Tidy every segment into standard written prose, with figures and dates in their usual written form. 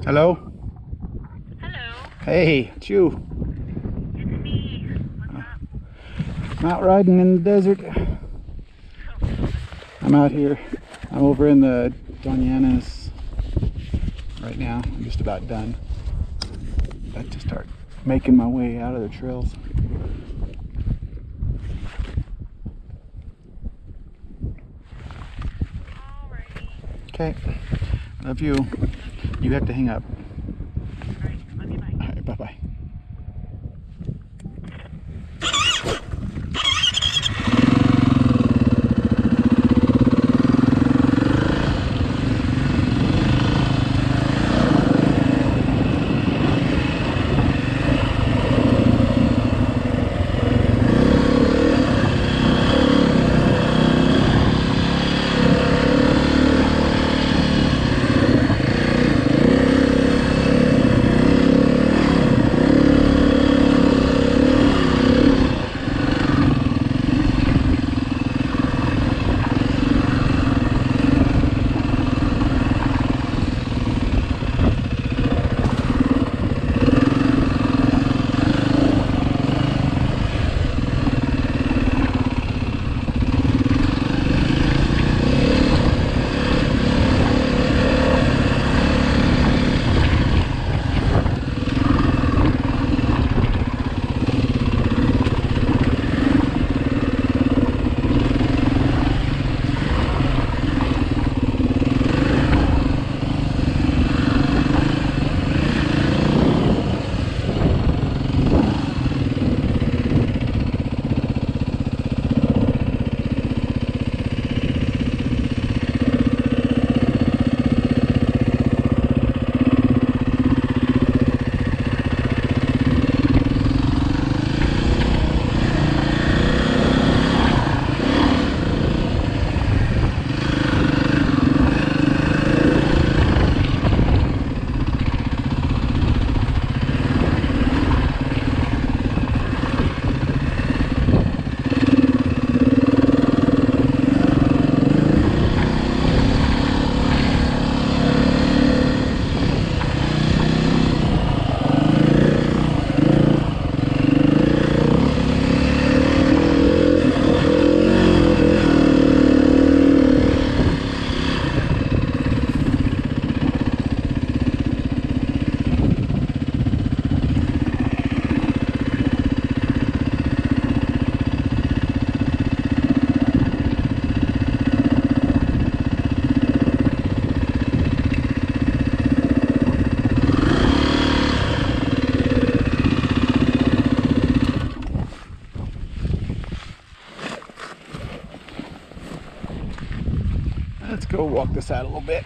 Hello? Hello. Hey, it's you. It's me. What's up? I'm out riding in the desert. I'm out here. I'm over in the Doña Ana's right now. I'm just about done. About to start making my way out of the trails. Alrighty. Okay. Love you. You have to hang up. Alright, love you, bye. All right, bye-bye. Let's go walk this out a little bit.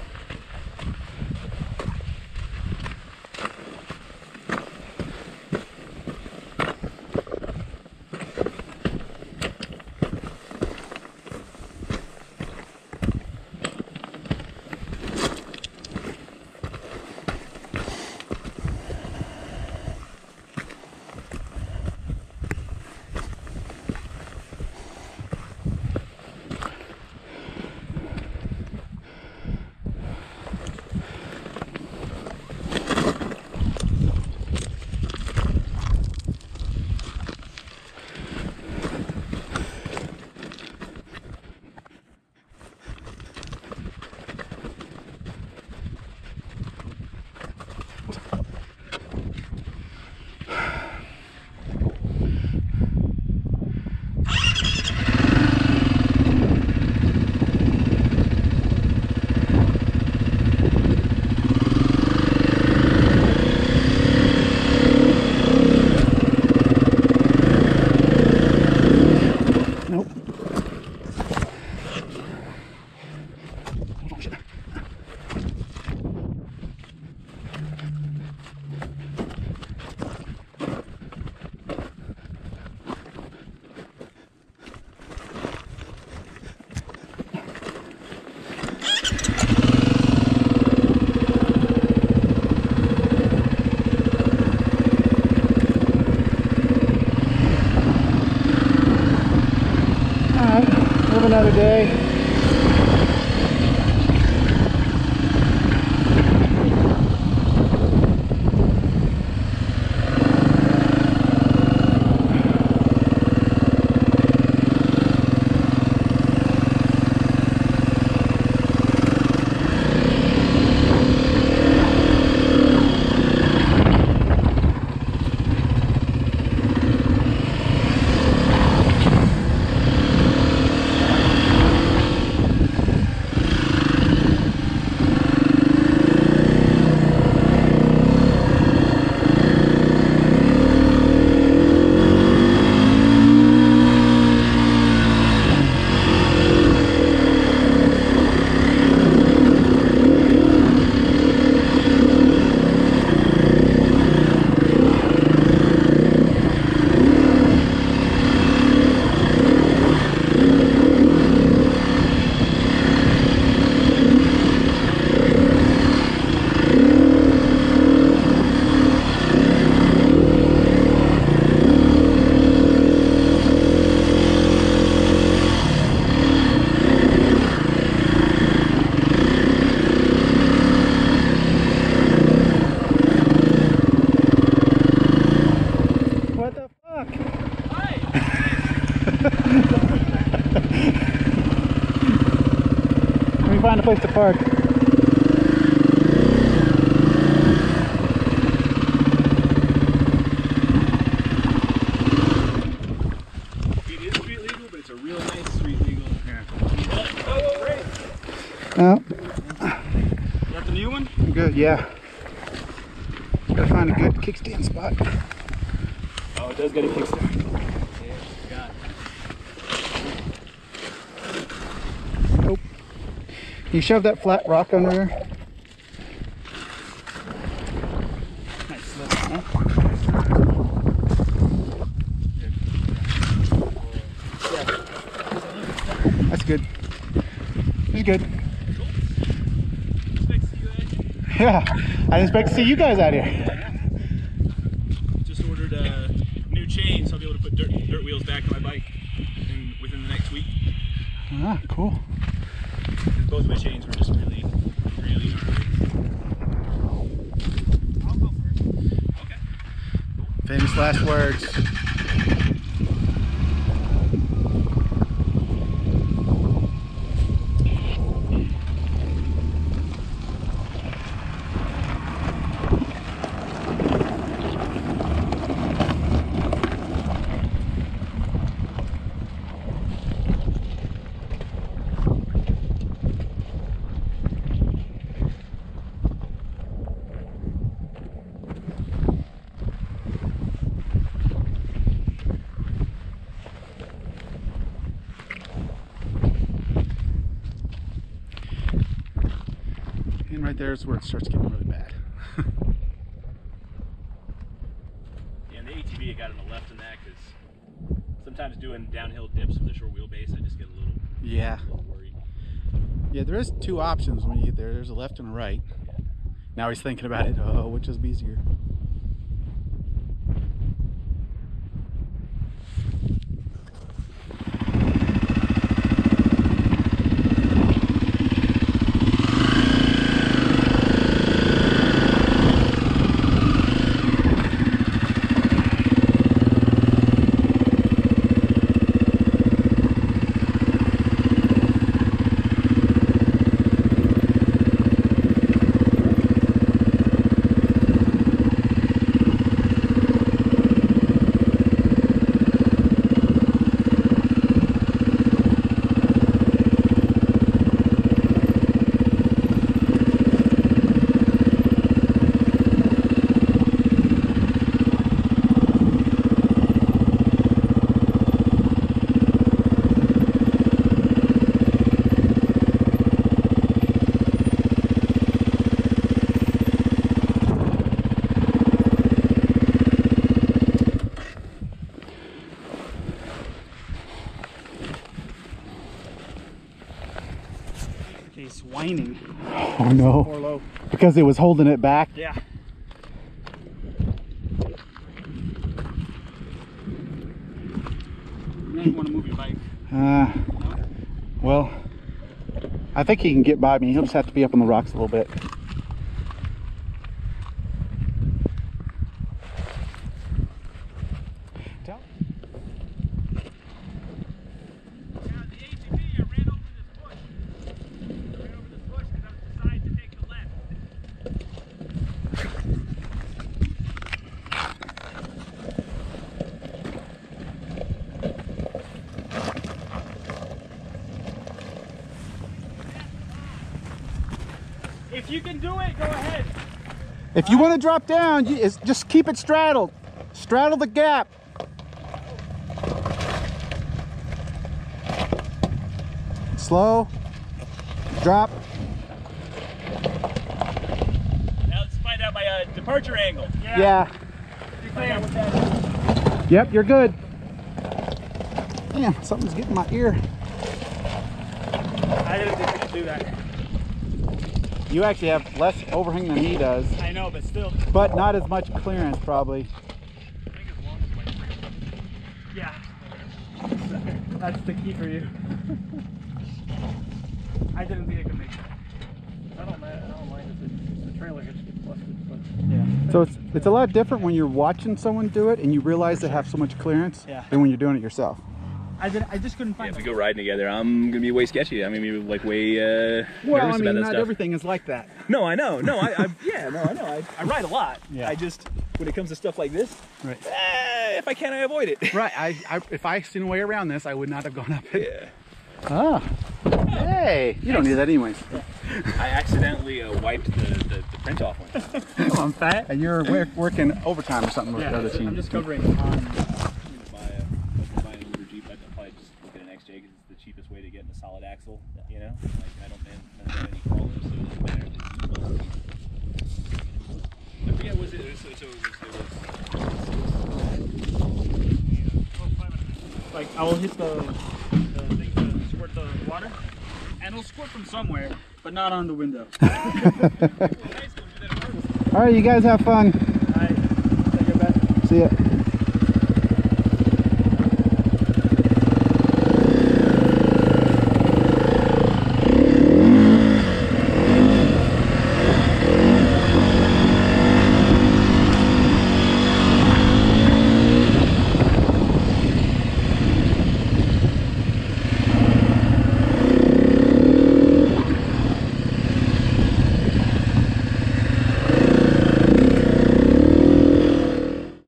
Another day. find a place to park. It is street legal, but it's a real nice street legal. Yeah. Oh, great. Oh, Is that the new one? good, yeah. Gotta find a good kickstand spot. Oh, it does get a kickstand. Yeah, got it. Nope. Can you shove that flat rock under there? Nice slip, huh? That's good. That's good. Expect to see you out here. Yeah, I didn't expect to see you guys out here. Just ordered a new chain, so I'll be able to put dirt wheels back on my bike within the next week. Ah, cool. Both of my chains were just really I'll go first. Okay. Famous last words. And right there is where it starts getting really bad. Yeah, and the ATV I got on the left in that because sometimes doing downhill dips with a short wheelbase, I just get a little worried. Yeah, there is two options when you get there. There's a left and a right. Now he's thinking about it. Oh, which is easier? He's whining. Oh no. More low. Because it was holding it back. Yeah. Now you want to move your bike. Well, I think he can get by me. He'll just have to be up on the rocks a little bit. If you can do it, go ahead. If you want to drop down, just keep it straddled. Straddle the gap. Slow. Drop. Now let's find out my departure angle. Yeah. Find out what that is. Yep, you're good. Damn, something's getting in my ear. I didn't think we could do that. You actually have less overhang than he does. I know, but still. But not as much clearance, probably. Yeah. That's the key for you. I didn't think I could make that. I don't mind if the trailer gets busted, but yeah. So it's a lot different when you're watching someone do it and you realize they have so much clearance than when you're doing it yourself. I just couldn't find if we them. go riding together, I'm gonna be way sketchy. I'm gonna be like way Well, nervous I mean, about that not stuff. everything is like that. No, I know. No, I know. I ride a lot. Yeah. I just, when it comes to stuff like this, Right. if I can, I avoid it. Right. If I seen a way around this, I would not have gone up it. Yeah. Ah. Hey, you don't need that anyways. I accidentally wiped the print off one. Come on, fat. And you're working overtime or something with the other team. I'm just covering on. I'm gonna buy an older Jeep. I'd probably just look at an XJ because it's the cheapest way to get in a solid axle. You know, like I don't have any problems, so it doesn't matter. I forget, was it? Like I will hit the thing to squirt the water, and it'll squirt from somewhere, but not on the window. All right, you guys have fun. All right, take it back. See ya.